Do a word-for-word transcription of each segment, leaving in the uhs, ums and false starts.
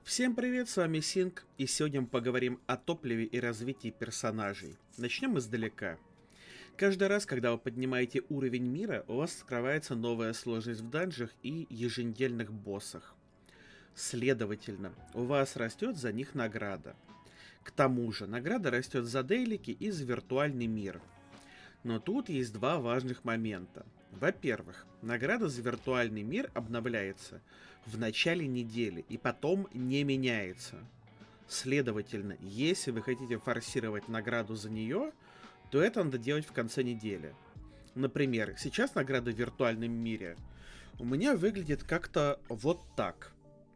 Всем привет, с вами Синг, и сегодня мы поговорим о топливе и развитии персонажей. Начнем издалека. Каждый раз, когда вы поднимаете уровень мира, у вас открывается новая сложность в данжах и еженедельных боссах. Следовательно, у вас растет за них награда. К тому же, награда растет за дейлики и за виртуальный мир. Но тут есть два важных момента. Во-первых, награда за виртуальный мир обновляется в начале недели и потом не меняется. Следовательно, если вы хотите форсировать награду за нее, то это надо делать в конце недели. Например, сейчас награда в виртуальном мире у меня выглядит как-то вот так.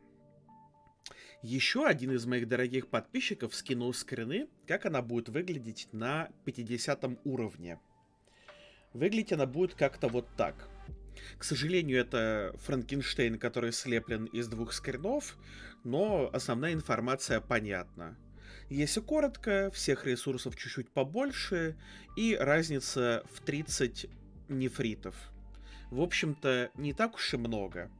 Еще один из моих дорогих подписчиков скинул скрины, как она будет выглядеть на пятидесятом уровне. Выглядеть она будет как-то вот так. К сожалению, это Франкенштейн, который слеплен из двух скринов, но основная информация понятна. Если коротко, всех ресурсов чуть-чуть побольше, и разница в тридцать нефритов. В общем-то, не так уж и много.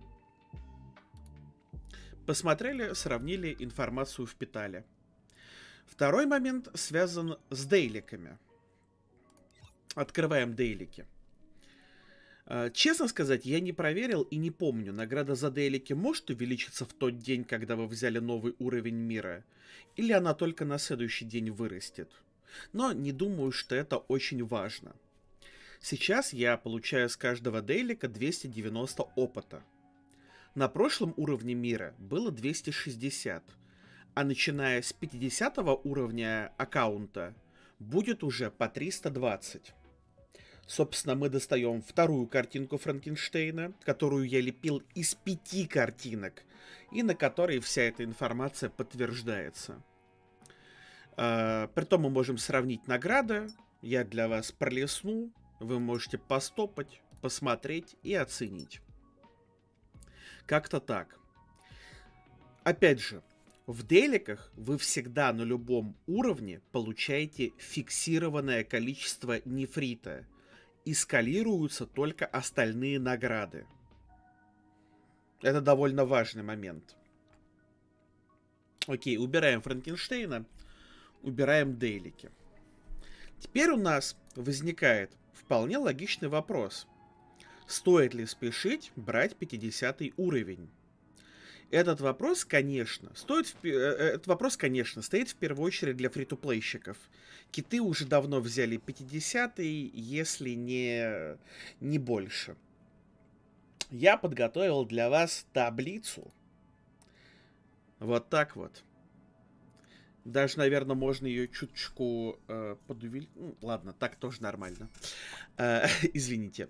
Посмотрели, сравнили, информацию впитали. Второй момент связан с дейликами. Открываем дейлики. Честно сказать, я не проверил и не помню, награда за дейлики может увеличиться в тот день, когда вы взяли новый уровень мира, или она только на следующий день вырастет. Но не думаю, что это очень важно. Сейчас я получаю с каждого дейлика двести девяносто опыта. На прошлом уровне мира было двести шестьдесят, а начиная с пятидесятого уровня аккаунта будет уже по триста двадцать. Собственно, мы достаем вторую картинку Франкенштейна, которую я лепил из пяти картинок, и на которой вся эта информация подтверждается. А, притом мы можем сравнить награды, я для вас пролесну, вы можете постопать, посмотреть и оценить. Как-то так. Опять же, в дейликах вы всегда на любом уровне получаете фиксированное количество нефрита. И скалируются только остальные награды. Это довольно важный момент. Окей, убираем Франкенштейна, убираем дейлики. Теперь у нас возникает вполне логичный вопрос. Стоит ли спешить брать пятидесятый уровень? Этот вопрос, конечно, стоит в, этот вопрос, конечно, стоит в первую очередь для фри-то-плейщиков. Киты уже давно взяли пятидесятый, если не, не больше. Я подготовил для вас таблицу. Вот так вот. Даже, наверное, можно ее чуточку э, подувеличить. Ну, ладно, так тоже нормально. Э, извините.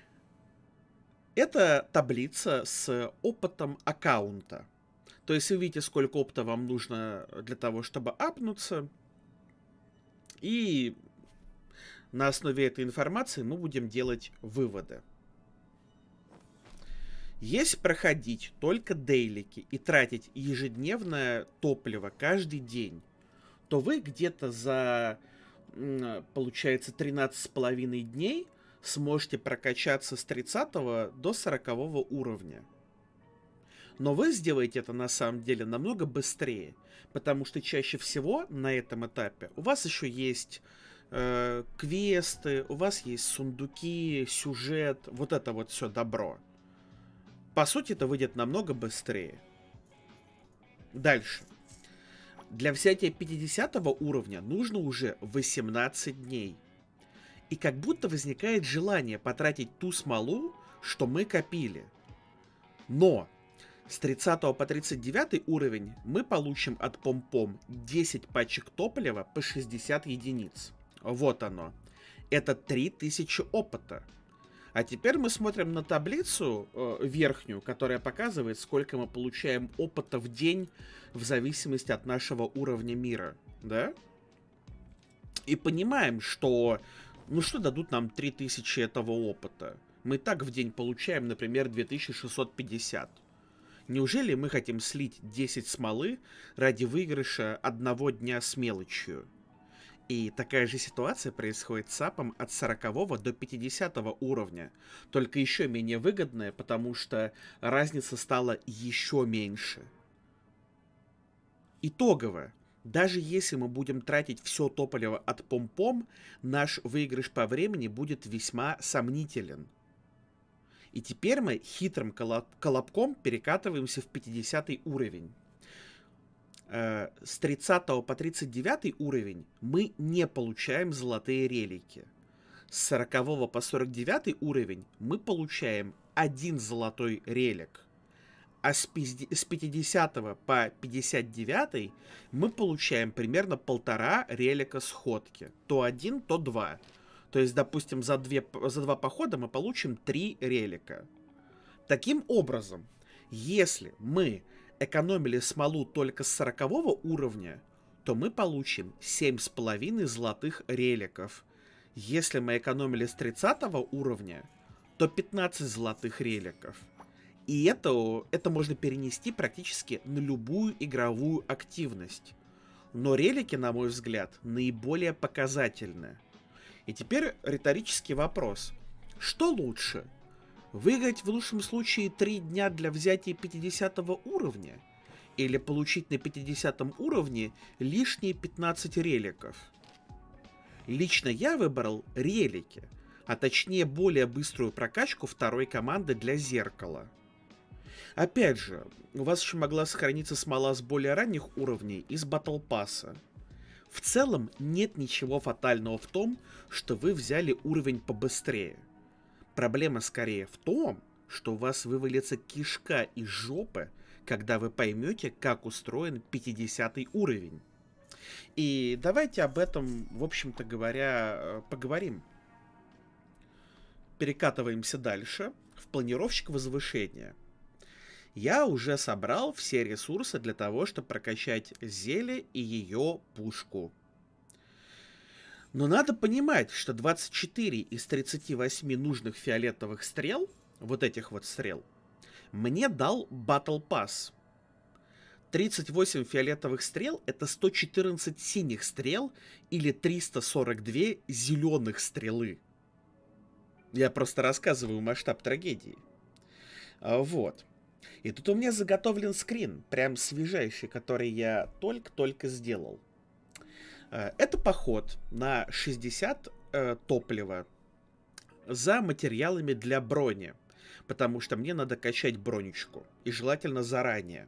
Это таблица с опытом аккаунта. То есть вы видите, сколько опыта вам нужно для того, чтобы апнуться. И на основе этой информации мы будем делать выводы. Если проходить только дейлики и тратить ежедневное топливо каждый день, то вы где-то за, получается, тринадцать с половиной дней сможете прокачаться с тридцатого до сорокового уровня. Но вы сделаете это на самом деле намного быстрее, потому что чаще всего на этом этапе у вас еще есть э, квесты, у вас есть сундуки, сюжет, вот это вот все добро. По сути, это выйдет намного быстрее. Дальше. Для взятия пятидесятого уровня нужно уже восемнадцать дней. И как будто возникает желание потратить ту смолу, что мы копили. Но с тридцатого по тридцать девятый уровень мы получим от Пом-Пом десять пачек топлива по шестьдесят единиц. Вот оно. Это три тысячи опыта. А теперь мы смотрим на таблицу э, верхнюю, которая показывает, сколько мы получаем опыта в день в зависимости от нашего уровня мира. Да? И понимаем, что... Ну что дадут нам три тысячи этого опыта? Мы так в день получаем, например, две тысячи шестьсот пятьдесят. Неужели мы хотим слить десять смолы ради выигрыша одного дня с мелочью? И такая же ситуация происходит с апом от сорокового до пятидесятого уровня. Только еще менее выгодная, потому что разница стала еще меньше. Итогово, даже если мы будем тратить все топливо от пом-пом, наш выигрыш по времени будет весьма сомнителен. И теперь мы хитрым колобком перекатываемся в пятидесятый уровень. С тридцатого по тридцать девятый уровень мы не получаем золотые релики. С сорокового по сорок девятый уровень мы получаем один золотой релик. А с пятидесятого по пятьдесят девятый мы получаем примерно полтора релика сходки. То один, то два. То есть, допустим, за, две, за два похода мы получим три релика. Таким образом, если мы экономили смолу только с сорокового уровня, то мы получим семь с половиной золотых реликов. Если мы экономили с тридцатого уровня, то пятнадцать золотых реликов. И это, это можно перенести практически на любую игровую активность. Но релики, на мой взгляд, наиболее показательны. И теперь риторический вопрос. Что лучше? Выиграть в лучшем случае три дня для взятия пятидесятого уровня? Или получить на пятидесятом уровне лишние пятнадцать реликов? Лично я выбрал релики, а точнее более быструю прокачку второй команды для зеркала. Опять же, у вас еще могла сохраниться смола с более ранних уровней из батл пасса. В целом нет ничего фатального в том, что вы взяли уровень побыстрее. Проблема скорее в том, что у вас вывалится кишка из жопы, когда вы поймете, как устроен пятидесятый уровень. И давайте об этом, в общем-то говоря, поговорим. Перекатываемся дальше в планировщик возвышения. Я уже собрал все ресурсы для того, чтобы прокачать Зеле и ее пушку. Но надо понимать, что двадцать четыре из тридцати восьми нужных фиолетовых стрел, вот этих вот стрел, мне дал Battle Pass. тридцать восемь фиолетовых стрел — это сто четырнадцать синих стрел или триста сорок две зеленых стрелы. Я просто рассказываю масштаб трагедии. Вот. И тут у меня заготовлен скрин, прям свежайший, который я только-только сделал. Это поход на шестьдесят э, топлива за материалами для брони, потому что мне надо качать бронечку, и желательно заранее.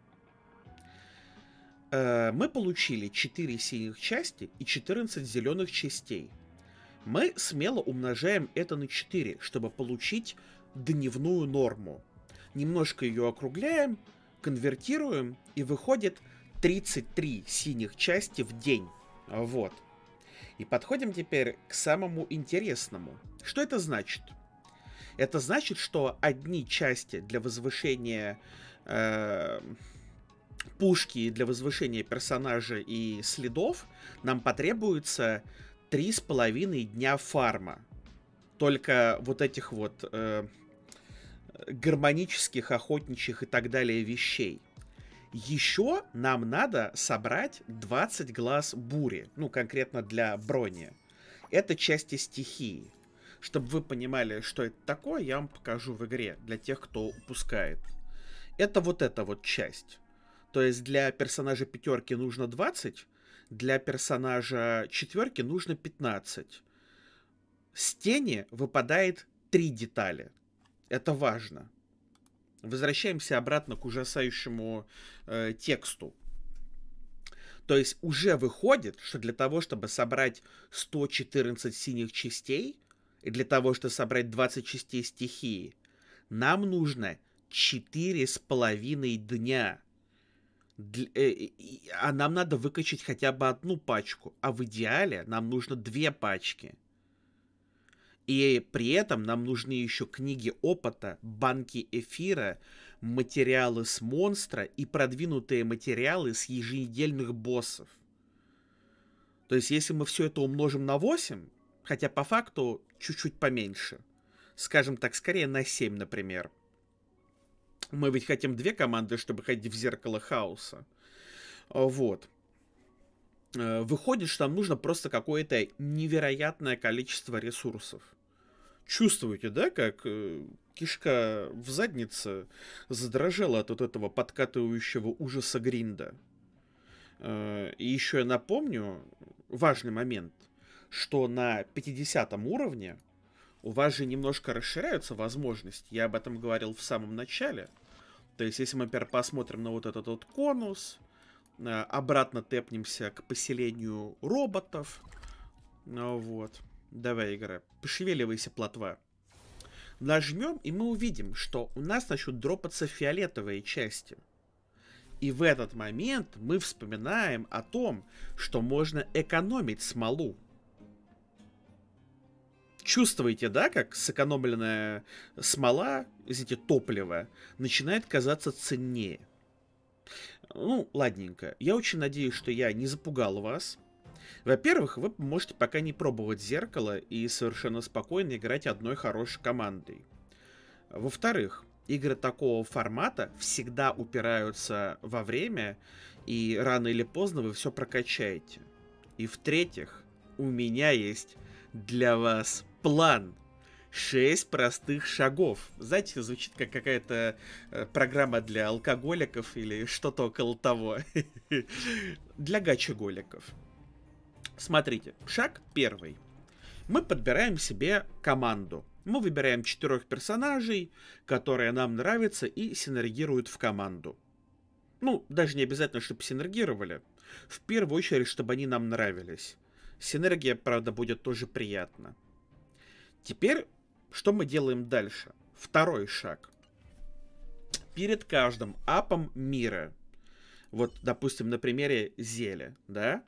Э, мы получили четыре синих части и четырнадцать зеленых частей. Мы смело умножаем это на четыре, чтобы получить дневную норму. Немножко ее округляем, конвертируем, и выходит тридцать три синих части в день. Вот. И подходим теперь к самому интересному. Что это значит? Это значит, что одни части для возвышения э, пушки, для возвышения персонажа и следов нам потребуется три с половиной дня фарма. Только вот этих вот э, гармонических, охотничьих и так далее вещей. Еще нам надо собрать двадцать глаз бури, ну конкретно для брони. Это части стихии. Чтобы вы понимали, что это такое, я вам покажу в игре, для тех, кто упускает. Это вот эта вот часть. То есть для персонажа пятерки нужно двадцать, для персонажа четверки нужно пятнадцать. С тени выпадает три детали. Это важно. Возвращаемся обратно к ужасающему э, тексту. То есть уже выходит, что для того, чтобы собрать сто четырнадцать синих частей, и для того, чтобы собрать двадцать частей стихии, нам нужно четыре с половиной дня. Для, э, э, а нам надо выкачать хотя бы одну пачку, а в идеале нам нужно две пачки. И при этом нам нужны еще книги опыта, банки эфира, материалы с монстра и продвинутые материалы с еженедельных боссов. То есть, если мы все это умножим на восемь, хотя по факту чуть-чуть поменьше, скажем так, скорее на семь, например. Мы ведь хотим две команды, чтобы ходить в зеркало хаоса. Вот. Выходит, что нам нужно просто какое-то невероятное количество ресурсов. Чувствуете, да, как э, кишка в заднице задрожала от вот этого подкатывающего ужаса гринда? Э, И еще я напомню важный момент, что на пятидесятом уровне у вас же немножко расширяются возможности. Я об этом говорил в самом начале. То есть, если мы, например, посмотрим на вот этот вот конус, э, обратно тэпнемся к поселению роботов. Ну вот. Давай, игра, пошевеливайся, плотва. Нажмем, и мы увидим, что у нас начнут дропаться фиолетовые части. И в этот момент мы вспоминаем о том, что можно экономить смолу. Чувствуете, да, как сэкономленная смола, извините, топливо, начинает казаться ценнее? Ну, ладненько. Я очень надеюсь, что я не запугал вас. Во-первых, вы можете пока не пробовать зеркало и совершенно спокойно играть одной хорошей командой. Во-вторых, игры такого формата всегда упираются во время, и рано или поздно вы все прокачаете. И в-третьих, у меня есть для вас план. Шесть простых шагов. Знаете, звучит как какая-то э, программа для алкоголиков или что-то около того. Для гачеголиков. Смотрите, шаг первый. Мы подбираем себе команду. Мы выбираем четырех персонажей, которые нам нравятся и синергируют в команду. Ну, даже не обязательно, чтобы синергировали. В первую очередь, чтобы они нам нравились. Синергия, правда, будет тоже приятна. Теперь, что мы делаем дальше? Второй шаг. Перед каждым апом мира, вот, допустим, на примере зелья, да,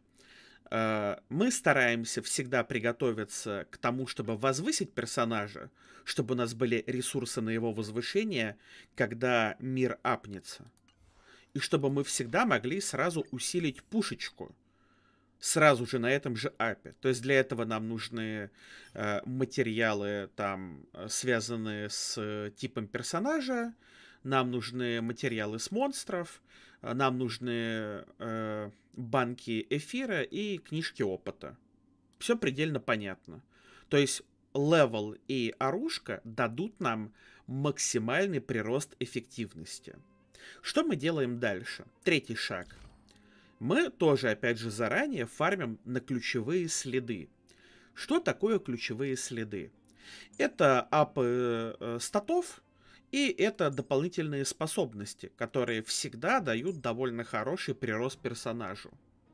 мы стараемся всегда приготовиться к тому, чтобы возвысить персонажа, чтобы у нас были ресурсы на его возвышение, когда мир апнется. И чтобы мы всегда могли сразу усилить пушечку. Сразу же на этом же апе. То есть для этого нам нужны э, материалы, там, связанные с э, типом персонажа, нам нужны материалы с монстров, нам нужны э, банки эфира и книжки опыта. Все предельно понятно. То есть левел и оружка дадут нам максимальный прирост эффективности. Что мы делаем дальше? Третий шаг. Мы тоже, опять же, заранее фармим на ключевые следы. Что такое ключевые следы? Это апы э, статов, и это дополнительные способности, которые всегда дают довольно хороший прирост персонажу.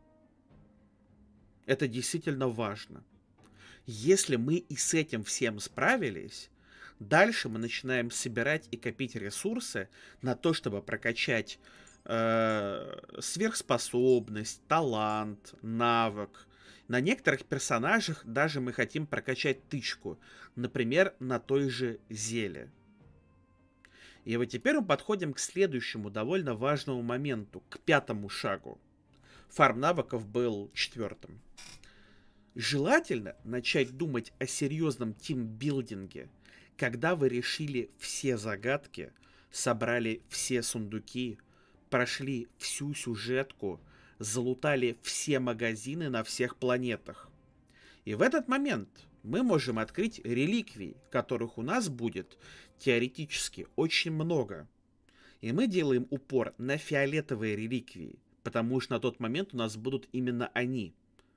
Это действительно важно. Если мы и с этим всем справились, дальше мы начинаем собирать и копить ресурсы на то, чтобы прокачать э, сверхспособность, талант, навык. На некоторых персонажах даже мы хотим прокачать тычку, например, на той же Зеле. И вот теперь мы подходим к следующему довольно важному моменту, к пятому шагу. Фарм навыков был четвертым. Желательно начать думать о серьезном тимбилдинге, когда вы решили все загадки, собрали все сундуки, прошли всю сюжетку, залутали все магазины на всех планетах. И в этот момент мы можем открыть реликвии, которых у нас будет теоретически очень много. И мы делаем упор на фиолетовые реликвии, потому что на тот момент у нас будут именно они.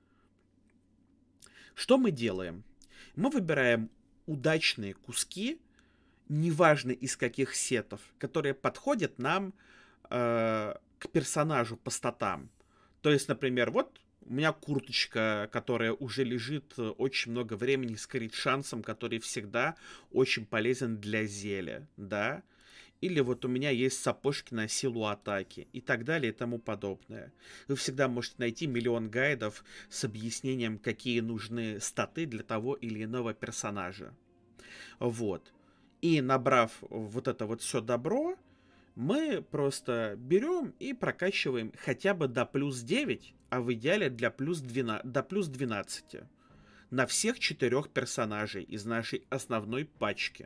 Что мы делаем? Мы выбираем удачные куски, неважно из каких сетов, которые подходят нам э, к персонажу по статам. То есть, например, вот у меня курточка, которая уже лежит очень много времени с крит-шансом, который всегда очень полезен для зелья, да. Или вот у меня есть сапожки на силу атаки и так далее и тому подобное. Вы всегда можете найти миллион гайдов с объяснением, какие нужны статы для того или иного персонажа. Вот. И набрав вот это вот все добро, мы просто берем и прокачиваем хотя бы до плюс девять, а в идеале для плюс двенадцати, до плюс двенадцати. На всех четырех персонажей из нашей основной пачки.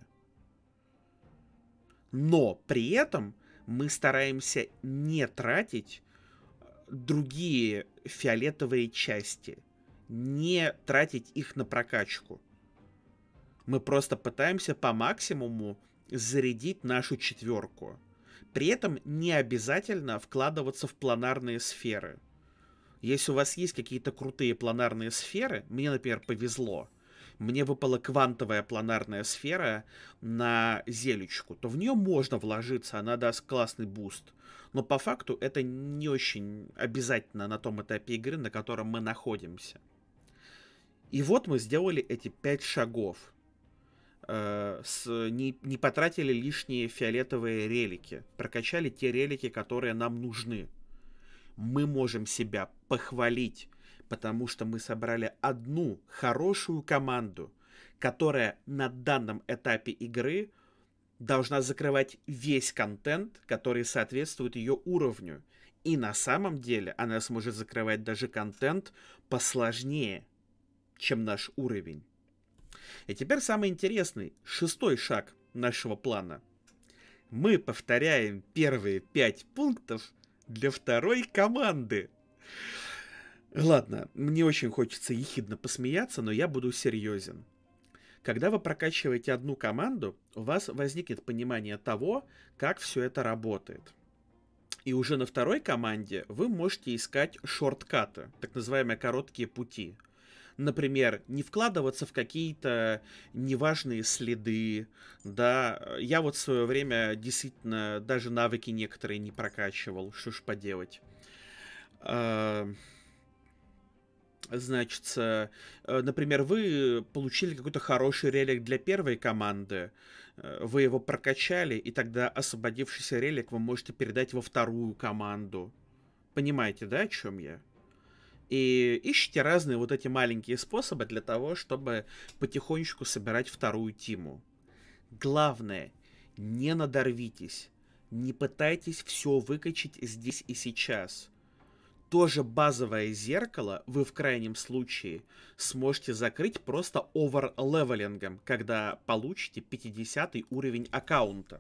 Но при этом мы стараемся не тратить другие фиолетовые части. Не тратить их на прокачку. Мы просто пытаемся по максимуму зарядить нашу четверку. При этом не обязательно вкладываться в планарные сферы. Если у вас есть какие-то крутые планарные сферы, мне, например, повезло, мне выпала квантовая планарная сфера на зелечку, то в нее можно вложиться, она даст классный буст. Но по факту это не очень обязательно на том этапе игры, на котором мы находимся. И вот мы сделали эти пять шагов. Э, с, не, не потратили лишние фиолетовые релики. Прокачали те релики, которые нам нужны. Мы можем себя похвалить, потому что мы собрали одну хорошую команду, которая на данном этапе игры должна закрывать весь контент, который соответствует ее уровню. И на самом деле она сможет закрывать даже контент посложнее, чем наш уровень. И теперь самый интересный, шестой шаг нашего плана. Мы повторяем первые пять пунктов для второй команды. Ладно, мне очень хочется ехидно посмеяться, но я буду серьезен. Когда вы прокачиваете одну команду, у вас возникнет понимание того, как все это работает. И уже на второй команде вы можете искать шорткаты, так называемые короткие пути. Например, не вкладываться в какие-то неважные следы, да. Я вот в свое время действительно даже навыки некоторые не прокачивал, что ж поделать. Значит, например, вы получили какой-то хороший релик для первой команды, вы его прокачали, и тогда освободившийся релик вы можете передать во вторую команду. Понимаете, да, о чем я? И ищите разные вот эти маленькие способы для того, чтобы потихонечку собирать вторую тиму. Главное, не надорвитесь, не пытайтесь все выкачать здесь и сейчас. Тоже базовое зеркало вы в крайнем случае сможете закрыть просто оверлевелингом, когда получите пятидесятый уровень аккаунта.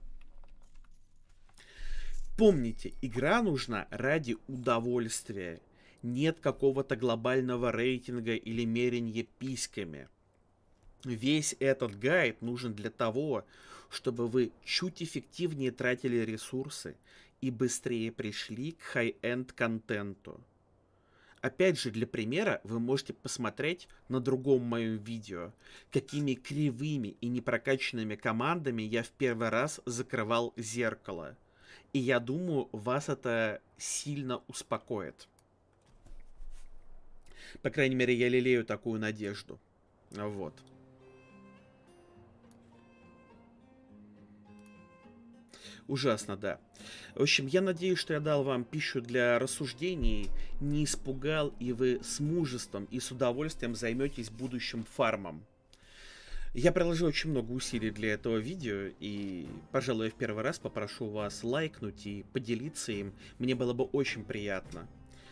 Помните, игра нужна ради удовольствия. Нет какого-то глобального рейтинга или мерения письками. Весь этот гайд нужен для того, чтобы вы чуть эффективнее тратили ресурсы и быстрее пришли к хай-энд контенту. Опять же, для примера вы можете посмотреть на другом моем видео, какими кривыми и непрокачанными командами я в первый раз закрывал зеркало. И я думаю, вас это сильно успокоит. По крайней мере, я лелею такую надежду. Вот. Ужасно, да. В общем, я надеюсь, что я дал вам пищу для рассуждений, не испугал, и вы с мужеством и с удовольствием займетесь будущим фармом. Я приложил очень много усилий для этого видео, и, пожалуй, я в первый раз попрошу вас лайкнуть и поделиться им. Мне было бы очень приятно.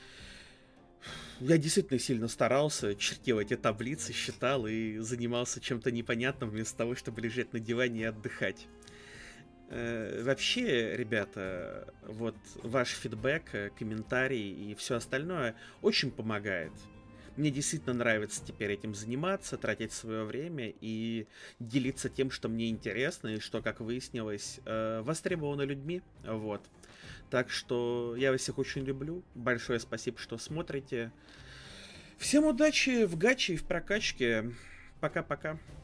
Я действительно сильно старался, чертил эти таблицы, считал и занимался чем-то непонятным, вместо того, чтобы лежать на диване и отдыхать. Вообще, ребята, вот ваш фидбэк, комментарий и все остальное очень помогает. Мне действительно нравится теперь этим заниматься, тратить свое время и делиться тем, что мне интересно и что, как выяснилось, востребовано людьми. Вот. Так что я вас всех очень люблю. Большое спасибо, что смотрите. Всем удачи в гаче и в прокачке. Пока-пока.